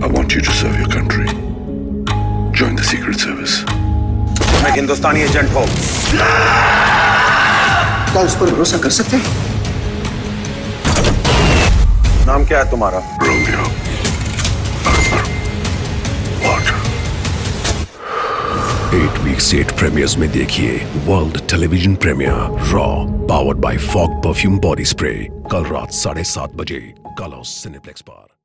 want you to serve your country. Join the Secret Service. तुम एक हिंदुस्तानी agent हो। क्या उस पर भरोसा कर सकते हैं? नाम क्या है तुम्हारा? Romeo. Akbar. What? 8 weeks 8 premieres में देखिए वर्ल्ड टेलीविजन प्रीमियर रॉ powered by Fog perfume body spray कल रात 7:30 बजे कलर्स सिनेप्लेक्स पर।